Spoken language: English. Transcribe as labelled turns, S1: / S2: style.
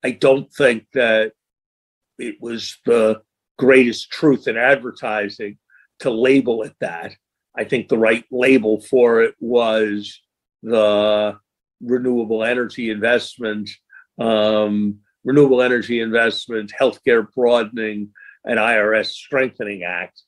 S1: I don't think that it was the greatest truth in advertising to label it that. I think the right label for it was the renewable energy investment, healthcare broadening, and IRS strengthening act.